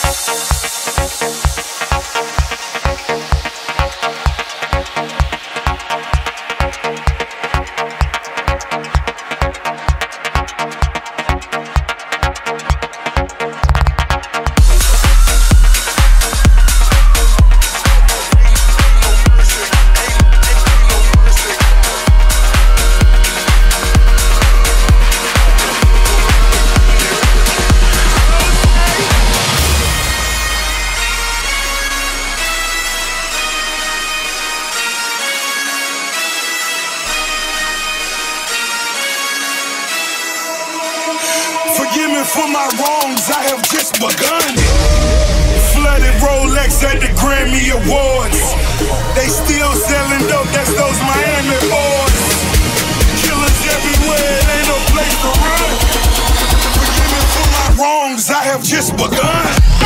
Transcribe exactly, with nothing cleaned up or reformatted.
Forgive me for my wrongs, I have just begun. Flooded Rolex at the Grammy Awards. They still selling dope, that's those Miami boys. Killers everywhere, it ain't no place to run. Forgive me for my wrongs, I have just begun.